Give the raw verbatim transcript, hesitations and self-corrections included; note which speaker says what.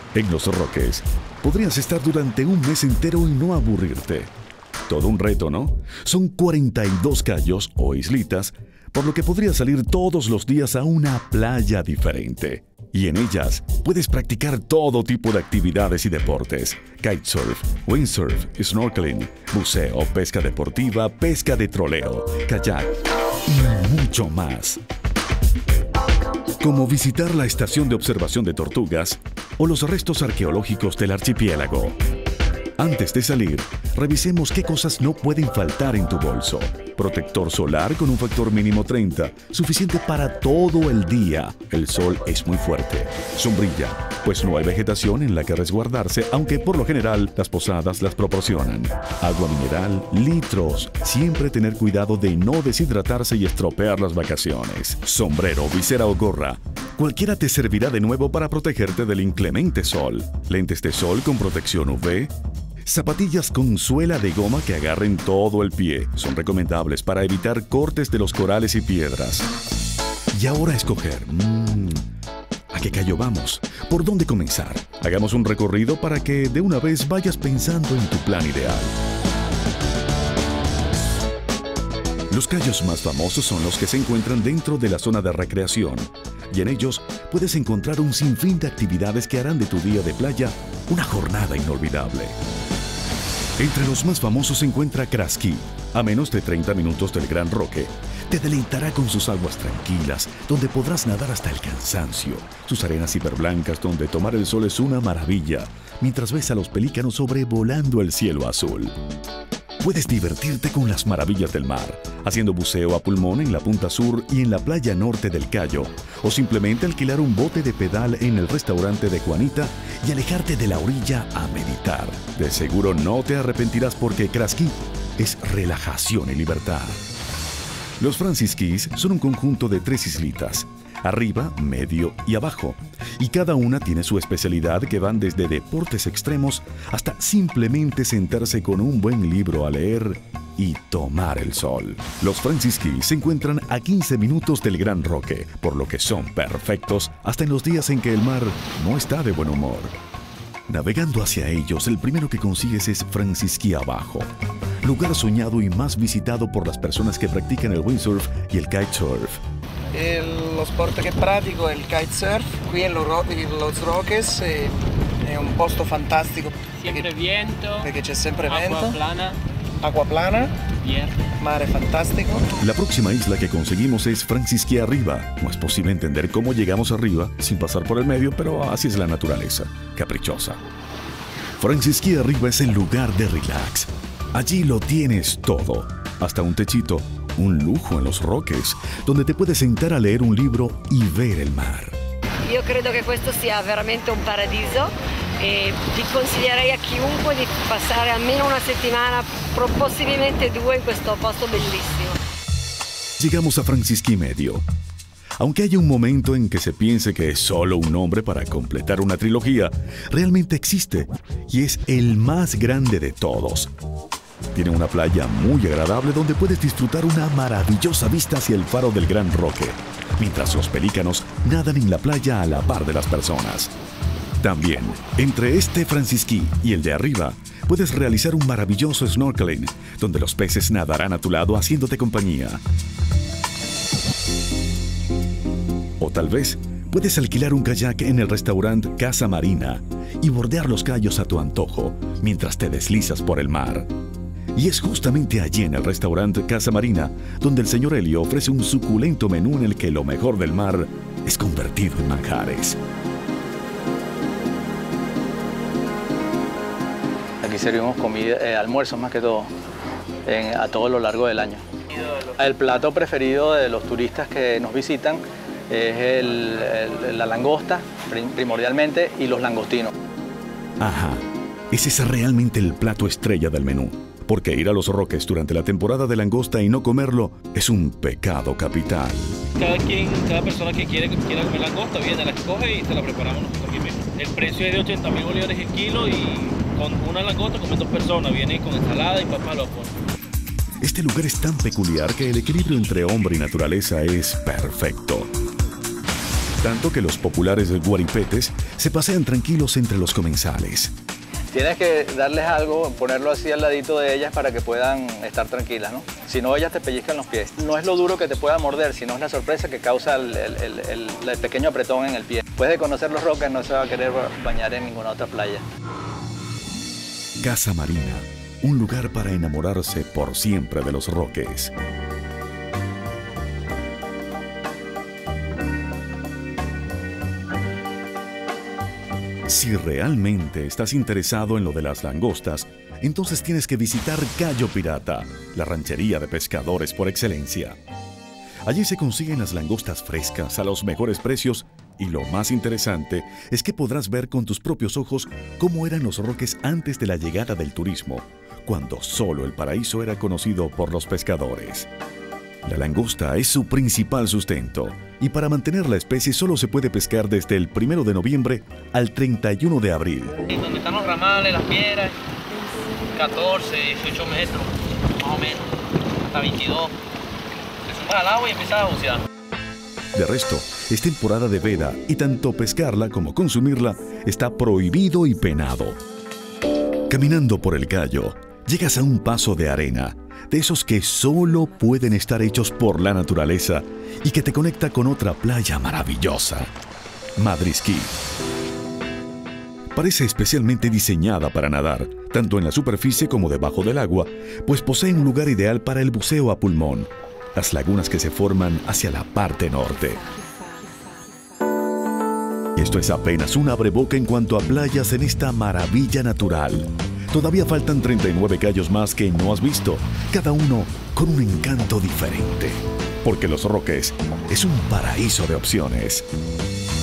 Speaker 1: En Los Roques, podrías estar durante un mes entero y no aburrirte. Todo un reto, ¿no? Son cuarenta y dos cayos o islitas, por lo que podrías salir todos los días a una playa diferente. Y en ellas puedes practicar todo tipo de actividades y deportes: kitesurf, windsurf, snorkeling, buceo, pesca deportiva, pesca de troleo, kayak y mucho más. Como visitar la estación de observación de tortugas o los restos arqueológicos del archipiélago. Antes de salir, revisemos qué cosas no pueden faltar en tu bolso. Protector solar con un factor mínimo treinta, suficiente para todo el día. El sol es muy fuerte. Sombrilla, pues no hay vegetación en la que resguardarse, aunque por lo general las posadas las proporcionan. Agua mineral, litros. Siempre tener cuidado de no deshidratarse y estropear las vacaciones. Sombrero, visera o gorra. Cualquiera te servirá de nuevo para protegerte del inclemente sol. Lentes de sol con protección U V. Zapatillas con suela de goma que agarren todo el pie. Son recomendables para evitar cortes de los corales y piedras. Y ahora escoger. Mmm, ¿a qué cayo vamos? ¿Por dónde comenzar? Hagamos un recorrido para que de una vez vayas pensando en tu plan ideal. Los cayos más famosos son los que se encuentran dentro de la zona de recreación, y en ellos puedes encontrar un sinfín de actividades que harán de tu día de playa una jornada inolvidable. Entre los más famosos se encuentra Kraski, a menos de treinta minutos del Gran Roque. Te deleitará con sus aguas tranquilas, donde podrás nadar hasta el cansancio, sus arenas hiperblancas donde tomar el sol es una maravilla, mientras ves a los pelícanos sobrevolando el cielo azul. Puedes divertirte con las maravillas del mar, haciendo buceo a pulmón en la punta sur y en la playa norte del Cayo, o simplemente alquilar un bote de pedal en el restaurante de Juanita y alejarte de la orilla a meditar. De seguro no te arrepentirás porque Kraski es relajación y libertad. Los Francis Keys son un conjunto de tres islitas, arriba, medio y abajo, y cada una tiene su especialidad, que van desde deportes extremos hasta simplemente sentarse con un buen libro a leer y tomar el sol. Los Francis Keys se encuentran a quince minutos del Gran Roque, por lo que son perfectos hasta en los días en que el mar no está de buen humor. Navegando hacia ellos, el primero que consigues es Francis Key Abajo, lugar soñado y más visitado por las personas que practican el windsurf y el kitesurf.
Speaker 2: El, lo sport che pratico è il kitesurf, qui in Los Roques, eh, è un posto fantastico.
Speaker 3: Sempre
Speaker 2: perché,
Speaker 3: viento,
Speaker 2: perché c'è sempre
Speaker 3: agua
Speaker 2: vento,
Speaker 3: plana,
Speaker 2: acqua plana,
Speaker 3: verde.
Speaker 2: mare fantastico.
Speaker 1: La próxima isla que conseguimos es Francis Key Arriba. No es posible entender cómo llegamos arriba sin pasar por el medio, pero así es la naturaleza, caprichosa. Francis Key Arriba es el lugar de relax. Allí lo tienes todo, hasta un techito, un lujo en Los Roques, donde te puedes sentar a leer un libro y ver el mar.
Speaker 4: Io credo che questo sia veramente un paradiso e ti consiglierei a chiunque di passare almeno una settimana, possibilmente due, in questo posto bellissimo.
Speaker 1: Llegamos a Francis Key Medio. Aunque haya un momento en que se piense que es solo un nombre para completar una trilogía, realmente existe y es el más grande de todos. Tiene una playa muy agradable donde puedes disfrutar una maravillosa vista hacia el faro del Gran Roque, mientras los pelícanos nadan en la playa a la par de las personas. También, entre este Francis Key y el de arriba, puedes realizar un maravilloso snorkeling, donde los peces nadarán a tu lado haciéndote compañía. O tal vez, puedes alquilar un kayak en el restaurante Casa Marina y bordear los cayos a tu antojo, mientras te deslizas por el mar. Y es justamente allí en el restaurante Casa Marina donde el señor Elio ofrece un suculento menú en el que lo mejor del mar es convertido en manjares.
Speaker 5: Aquí servimos comida, eh, almuerzos más que todo, en, a todo lo largo del año. El plato preferido de los turistas que nos visitan es el, el, la langosta, primordialmente, y los langostinos.
Speaker 1: Ajá, ese es realmente el plato estrella del menú. Porque ir a Los Roques durante la temporada de langosta y no comerlo es un pecado capital.
Speaker 3: Cada quien, cada persona que quiere, que quiera comer langosta viene, la escoge y se la preparamos nosotros aquí mismo. El precio es de ochenta mil bolívares el kilo y con una langosta comen dos personas. Viene con ensalada y papá lo pone.
Speaker 1: Este lugar es tan peculiar que el equilibrio entre hombre y naturaleza es perfecto. tanto que los populares guaripetes se pasean tranquilos entre los comensales.
Speaker 5: Tienes que darles algo, ponerlo así al ladito de ellas para que puedan estar tranquilas, ¿no? Si no, ellas te pellizcan los pies. No es lo duro que te pueda morder, sino es la sorpresa que causa el, el, el, el, el pequeño apretón en el pie. Después de conocer los roques, no se va a querer bañar en ninguna otra playa.
Speaker 1: Casa Marina, un lugar para enamorarse por siempre de los roques. Si realmente estás interesado en lo de las langostas, entonces tienes que visitar Cayo Pirata, la ranchería de pescadores por excelencia. Allí se consiguen las langostas frescas a los mejores precios y lo más interesante es que podrás ver con tus propios ojos cómo eran los roques antes de la llegada del turismo, cuando solo el paraíso era conocido por los pescadores. La langosta es su principal sustento y para mantener la especie solo se puede pescar desde el primero de noviembre al treinta y uno de abril.
Speaker 3: Donde están los ramales, las piedras, catorce, dieciocho metros, más o menos, hasta veintidós. Te sumas al agua y empiezas a bucear.
Speaker 1: De resto, es temporada de veda y tanto pescarla como consumirla está prohibido y penado. Caminando por el Cayo, llegas a un paso de arena, de esos que solo pueden estar hechos por la naturaleza y que te conecta con otra playa maravillosa, Madrisquí. Parece especialmente diseñada para nadar, tanto en la superficie como debajo del agua, pues posee un lugar ideal para el buceo a pulmón, las lagunas que se forman hacia la parte norte. Esto es apenas un abreboca en cuanto a playas en esta maravilla natural. Todavía faltan treinta y nueve cayos más que no has visto, cada uno con un encanto diferente. Porque Los Roques es un paraíso de opciones.